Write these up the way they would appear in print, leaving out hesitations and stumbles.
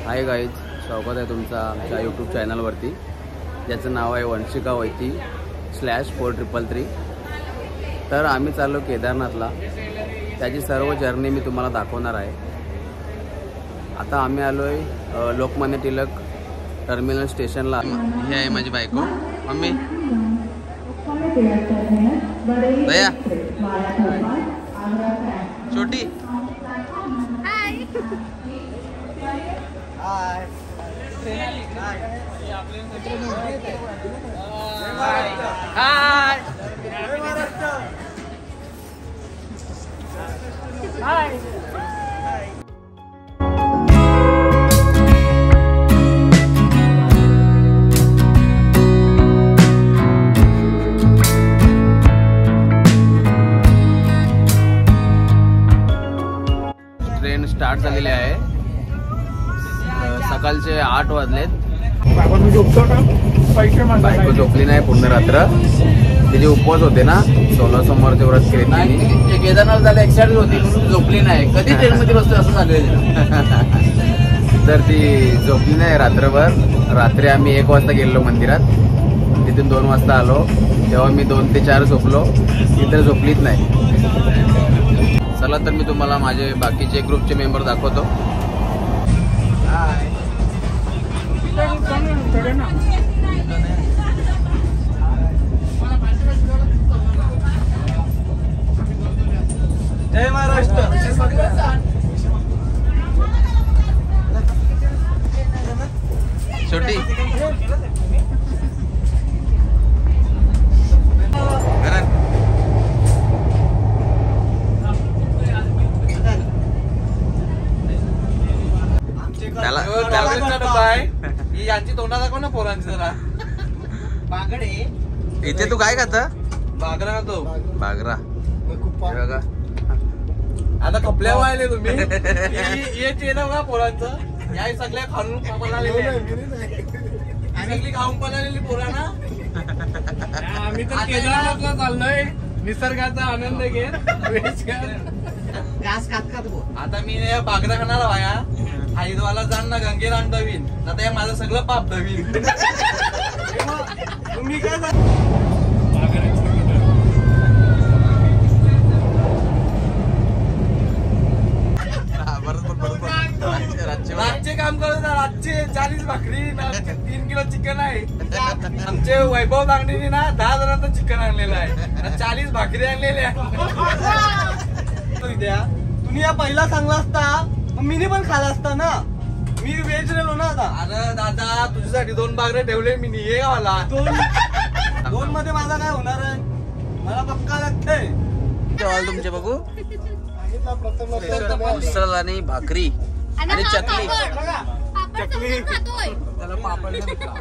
Hi guys, स्वागत आहे तुमचं आमच्या यूट्यूब चॅनलवरती ज्याचं नाव आहे वंशिका वैती /4333। तर आम्ही चाललो केदारनाथला, त्याची सर्व जर्नी मी तुम्हाला दाखवणार आहे। आता आम्ही आलो आहे लोकमान्य टिळक टर्मिनल स्टेशनला। ही आहे माझी बायको मम्मी दया छोटी। ट्रेन स्टार्ट झालेली आहे। सकाळचे 8 वाजलेत। बायको झोपली नाही पूर्ण रात्र, तिचे उपवास होते ना, 16 सोमवारचे व्रत केले तिने। केदारनाथ झाले एक्साइटेड होती म्हणून झोपली नाही। कधी ट्रेन मध्ये बसतो असं झालं। तर ती झोपली नाही रात्रभर। रात्री आम्ही 1 वाजता गेलो मंदिरात, तिथून 2 वाजता आलो। तेव्हा मी 2 ते 4 झोपलो, इतर झोपलीच नाही। चला तर मी तुम्हाला माझे बाकीचे ग्रुपचे मेंबर दाखवतो। जय महाराष्ट्र। छोटी यांची तोंडा दाखव ना पोरांची जरा। बागडे इथे तू काय खाता? बागरा खातो। बागरा बघा आता कपड्या वाहिले तुम्ही। ये चेन बघा पोरांचं, या सगळ्या खाऊन सगळी खाऊन पळालेली पोरा ना। आम्ही तर केदारनाथला चाललोय, निसर्गाचा आनंद घेत घास खात खात। आता मी बागरा खाणार भाया, हरिद्वारला जाण ना, गंगेला दवीन, आता हे माझं सगळं पाप दवीन। तुम्ही काय रातचे काम करत, रातचे 40 भाकरी, 3 किलो चिकन आहे। आमचे वैभव बांगडीने ना 10 जणांचं चिकन आणलेलं आहे, 40 भाकरी आणलेल्या। तुम्ही या पहिला चांगला असता, मीनी पण खाला असता ना। मी वेज रेलो ना आता। अरे दादा, तुझ्यासाठी 2 बागरे ठेवले मी, ये गावाला 2 मध्ये माझा काय होणार आहे? मला पक्का लागतंय। तुमचे बघू उसळ आणि भाकरी आणि चकली। त्याला पापड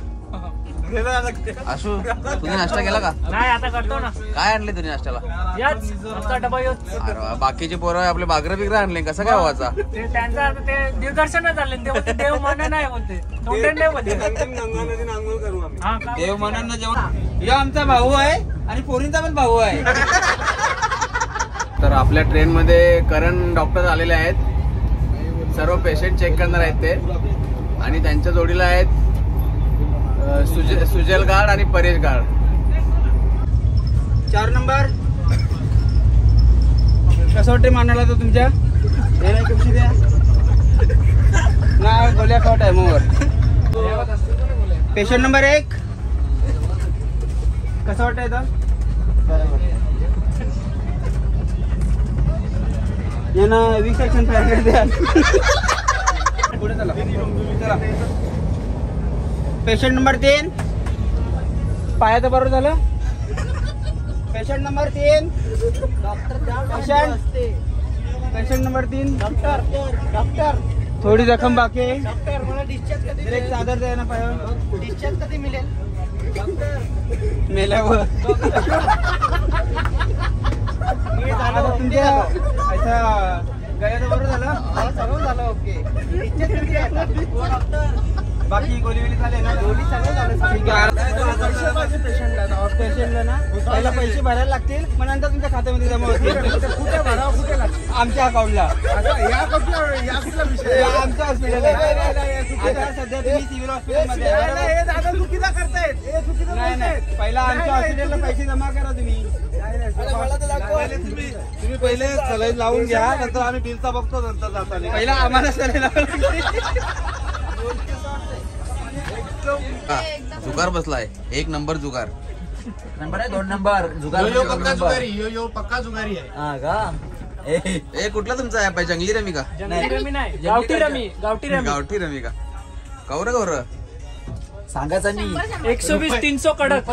आशू, तुम्ही नाश्ता केला का? नाही, आता करतो ना। काय आणले तुम्ही नाश्त्याला? डबा अरे वा, बाकीचे पोरं आपले बागरं बिगरं आणले, कसं काय व्हायचा? ते त्यांचं आता ते निदर्शन झाले, ते बोलते देव माने नाही बोलते, तोंडण नाही बोलते। गंगा नदीने आंघोळ करू आम्ही। हा का? देव मानांना जेवण। हे आमचा भाऊ आहे आणि पोरींचा पण भाऊ आहे। तर आपल्या ट्रेन मध्ये करण डॉक्टर आलेले आहेत, सर्व पेशंट चेक करणार आहेत ते। आणि त्यांच्या जोडीला आहेत सुजल गार्ड आणि परेश गार्ड। 4 नंबर कसोटी मानायला तो तुमच्या ना गोल्या खाट आहे मोर। पेशंट नंबर 1 कसं वाटतंय तर यांना विसेक्शन पॅकेट द्या। पुढे चला चला। पेशंट नंबर 3 पायाचं बरोबर झालं। Patient number 3 patient number 3 doctor थोडी जखम बाकी आहे। डॉक्टर मला डिस्चार्ज कधी? एक चादर द्या ना पायावर। डिस्चार्ज कधी मिळेल? डॉक्टर मेल्यावर। तुमच्या अच्छा गळ्याचं बरोबर झालं? सगळं झालं, ओके। डिस्चार्ज कधी आहे? बाकी गोली झाले ना? गोली सगळं झालं। पेशंटला ना पहिला पैसे भरायला लागतील, मग नंतर तुमच्या खात्यामध्ये जमा होतील। कुठे भरावं, कुठे लागतील? आमच्या अकाउंटला। आमच्या हॉस्पिटल आता सध्या तुम्ही सिव्हिल हॉस्पिटलमध्ये आहे, बरोबर? हे दादा चुकीचा करतायत, हे चुकीचं नाही बोलतायत. नाही, पहिला आमच्या हॉस्पिटलला पैसे जमा करा तुम्ही. तुम्ही पहिले सलाईन लावून घ्या, नंतर आम्ही बिलचा बघतो नंतर जाताना. पहिला आम्हाला सलाईन लावायला हा, जुगार बसलाय, एक नंबर जुगार. नंबर आहे 2 नंबर जुगार यो पक्का जुगारी, यो पक्का जुगारी आहे. हा का ए कुठला तुमचा ऍप आहे? जंगली रमी का? जंगली रमी नाही, गावठी रमी. गावठी रमी का? कौर कौर सांगायचं नाही 120-300 कडक.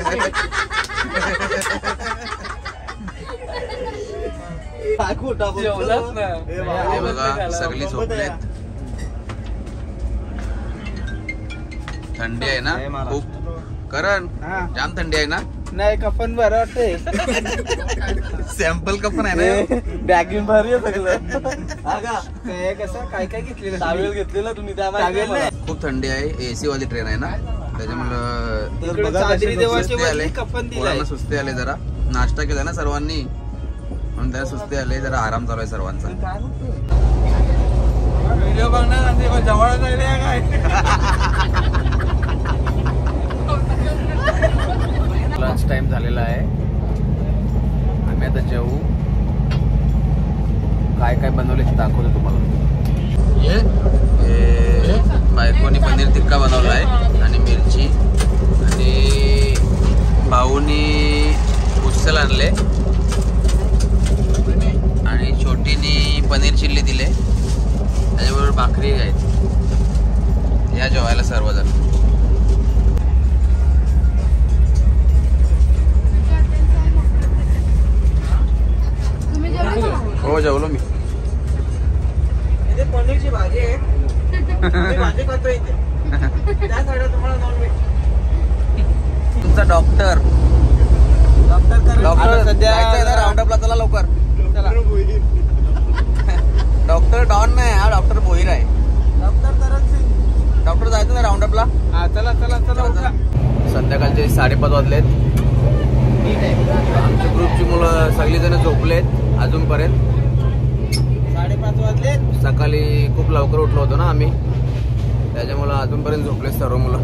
जेवलाच ना. हे बघा सगळी झोपलेत. थंडी आहे ना खूप. करण हा. जाम थंडी आहे ना. नाही कफन बरं वाटते. सॅम्पल कपन आहे ना. बॅगिंग भारी आहे सगळं. ते कसं काय काय घेतलेलं? टावेल घेतलेला तुम्ही त्या टावेल नाही. खूप थंडी आहे. एसी वाली ट्रेन आहे ना त्याच्यामुळं इकडे चादरी देवाचे सुस्ते आले. वरती कफन दिलाय. पोरांना सुस्ते आले. जरा नाश्ता केला ना सर्वांनी म्हणून त्याला सुस्ते आले. जरा आराम चालू आहे सर्वांचा. व्हिडिओ बघणार जवळ काय लंच टाइम झालेला आहे. आम्ही आता जेवू. काय काय बनवले ते दाखवतो तुम्हाला. बायकोनी पनीर टिक्का बनवला आहे आणि मिरची आणि भाऊनी उसल आणले आणि छोटीनी पनीर चिल्ली दिले. त्याच्याबरोबर भाकरी आहेत. या जेवायला सर्वजण. हो जेवलो मी. इथे पनीरची भाजी आहे. आम्ही भाजी खातो इथे. त्या साईडला तुम्हाला नॉनव्हेज. तुमचा डॉक्टर आता सध्या राऊंडअपला चला लवकर. डॉक्टर डॉन नाही हा डॉक्टर भोईर आहे. डॉक्टर जायचं ना राऊंडअपला. हा चला चला चला उठा. संध्याकाळचे 5:30 वाजलेत. आमच्या ग्रुपची मुलं सगळीजण झोपलेत अजूनपर्यंत. 5:30 वाजले. सकाळी खूप लवकर उठलो होतो ना आम्ही त्याच्यामुळं अजूनपर्यंत झोपलेत सर्व मुलं.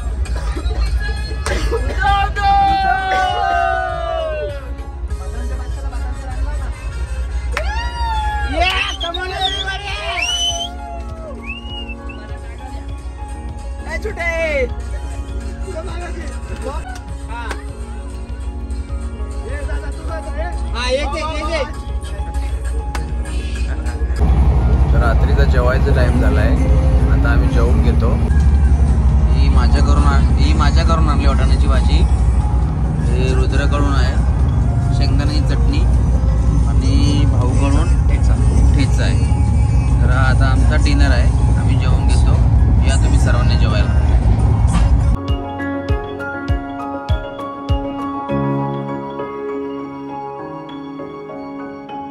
तर रात्रीचा जेवायचा टाइम झालाय. आता आम्ही जेवून घेतो. ही माझ्याकडून आणली वाटाण्याची भाजी. हे रुद्राकडून आहे शेंगदाण्याची चटणी आणि भाऊकडून ठेचा आहे. तर आता आमचा डिनर आहे. आम्ही जेवून घेतो. या तुम्ही सर्वांनी जेवायला.